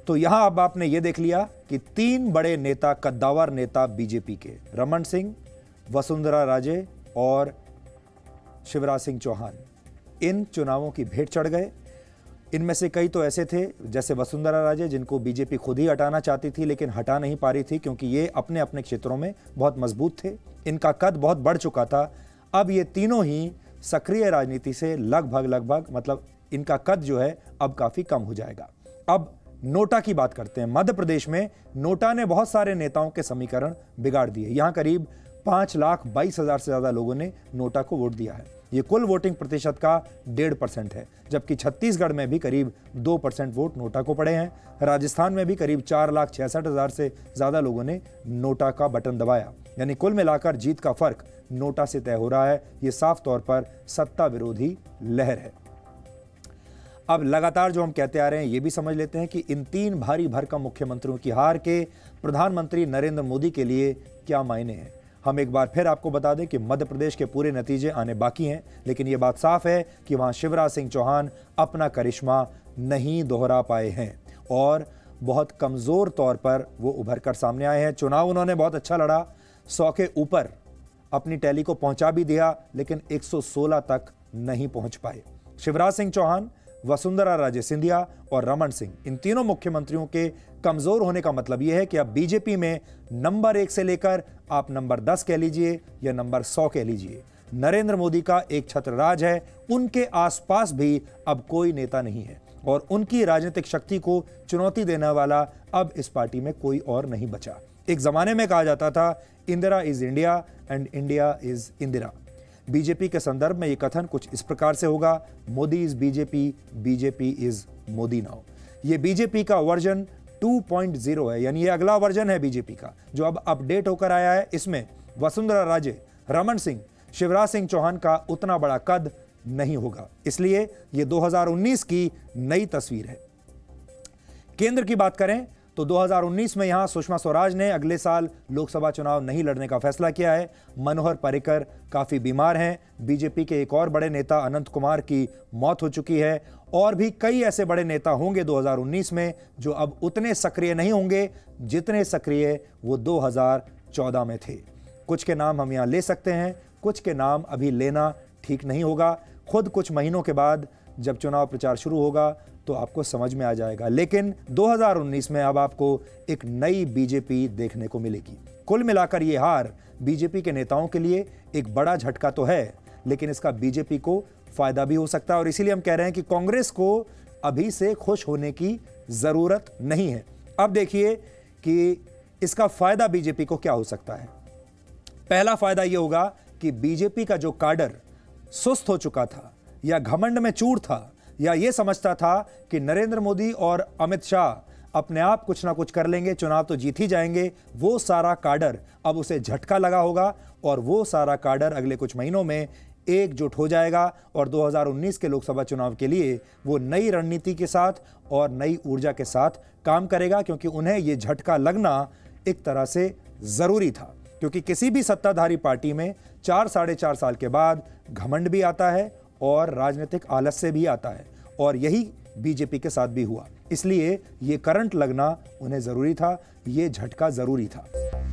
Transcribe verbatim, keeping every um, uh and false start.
तो यहां अब आपने ये देख लिया कि तीन बड़े नेता, कद्दावर नेता बीजेपी के, रमन सिंह, वसुंधरा राजे और शिवराज सिंह चौहान, इन चुनावों की भेंट चढ़ गए। इनमें से कई तो ऐसे थे जैसे वसुंधरा राजे, जिनको बीजेपी खुद ही हटाना चाहती थी लेकिन हटा नहीं पा रही थी क्योंकि ये अपने अपने क्षेत्रों में बहुत मजबूत थे, इनका कद बहुत बढ़ चुका था। अब ये तीनों ही सक्रिय राजनीति से लगभग लगभग मतलब इनका कद जो है अब काफी कम हो जाएगा। अब नोटा की बात करते हैं। मध्य प्रदेश में नोटा ने बहुत सारे नेताओं के समीकरण बिगाड़ दिए। यहां करीब पांच लाख बाईस हजार से ज्यादा लोगों ने नोटा को वोट दिया है। ये कुल वोटिंग प्रतिशत का डेढ़ परसेंट है, जबकि छत्तीसगढ़ में भी करीब दो परसेंट वोट नोटा को पड़े हैं। राजस्थान में भी करीब चार लाख छियासठ हजार से ज्यादा लोगों ने नोटा का बटन दबाया। यानी कुल मिलाकर जीत का फर्क नोटा से तय हो रहा है। ये साफ तौर पर सत्ता विरोधी लहर है। अब लगातार जो हम कहते आ रहे हैं ये भी समझ लेते हैं कि इन तीन भारी भरकम मुख्यमंत्रियों की हार के प्रधानमंत्री नरेंद्र मोदी के लिए क्या मायने हैं। हम एक बार फिर आपको बता दें कि मध्य प्रदेश के पूरे नतीजे आने बाकी हैं, लेकिन यह बात साफ है कि वहां शिवराज सिंह चौहान अपना करिश्मा नहीं दोहरा पाए हैं और बहुत कमजोर तौर पर वो उभर कर सामने आए हैं। चुनाव उन्होंने बहुत अच्छा लड़ा, सौ के ऊपर अपनी टैली को पहुंचा भी दिया, लेकिन एक सौ सोलह तक नहीं पहुंच पाए। शिवराज सिंह चौहान, वसुंधरा राजे सिंधिया और रमन सिंह, इन तीनों मुख्यमंत्रियों के कमजोर होने का मतलब यह है कि अब बीजेपी में नंबर एक से लेकर आप नंबर दस कह लीजिए या नंबर सौ कह लीजिए, नरेंद्र मोदी का एक छत्र राज है। उनके आसपास भी अब कोई नेता नहीं है और उनकी राजनीतिक शक्ति को चुनौती देने वाला अब इस पार्टी में कोई और नहीं बचा। एक जमाने में कहा जाता था Indira is India and India is Indira. BJP के संदर्भ में यह कथन कुछ इस प्रकार से होगा, Modi is BJP, BJP is Modi now. ये बीजेपी का वर्जन टू पॉइंट ज़ीरो है, यानी ये अगला वर्जन है बीजेपी का जो अब अपडेट होकर आया है। इसमें वसुंधरा राजे, रमन सिंह, शिवराज सिंह चौहान का उतना बड़ा कद नहीं होगा, इसलिए ये दो हज़ार उन्नीस की नई तस्वीर है। केंद्र की बात करें तो दो हज़ार उन्नीस में यहां सुषमा स्वराज ने अगले साल लोकसभा चुनाव नहीं लड़ने का फैसला किया है। मनोहर पर्रिकर काफी बीमार हैं। बीजेपी के एक और बड़े नेता अनंत कुमार की मौत हो चुकी है और भी कई ऐसे बड़े नेता होंगे दो हज़ार उन्नीस में जो अब उतने सक्रिय नहीं होंगे जितने सक्रिय वो दो हज़ार चौदह में थे। कुछ के नाम हम यहां ले सकते हैं, कुछ के नाम अभी लेना ठीक नहीं होगा। खुद कुछ महीनों के बाद जब चुनाव प्रचार शुरू होगा तो आपको समझ में आ जाएगा। लेकिन दो हज़ार उन्नीस में अब आपको एक नई बीजेपी देखने को मिलेगी। कुल मिलाकर ये हार बीजेपी के नेताओं के लिए एक बड़ा झटका तो है, लेकिन इसका बीजेपी को फायदा भी हो सकता है और इसीलिए हम कह रहे हैं कि कांग्रेस को अभी से खुश होने की जरूरत नहीं है। अब देखिए कि इसका फायदा बीजेपी को क्या हो सकता है। पहला फायदा यह होगा कि बीजेपी का जो काडर सुस्त हो चुका था या घमंड में चूर था या यह समझता था कि नरेंद्र मोदी और अमित शाह अपने आप कुछ ना कुछ कर लेंगे, चुनाव तो जीत ही जाएंगे, वो सारा काडर अब उसे झटका लगा होगा और वो सारा काडर अगले कुछ महीनों में एकजुट हो जाएगा और दो हज़ार उन्नीस के लोकसभा चुनाव के लिए वो नई रणनीति के साथ और नई ऊर्जा के साथ काम करेगा, क्योंकि उन्हें यह झटका लगना एक तरह से जरूरी था। क्योंकि किसी भी सत्ताधारी पार्टी में चार साढ़े चार साल के बाद घमंड भी आता है और राजनीतिक आलस्य भी आता है और यही बीजेपी के साथ भी हुआ। इसलिए ये करंट लगना उन्हें जरूरी था, ये झटका जरूरी था।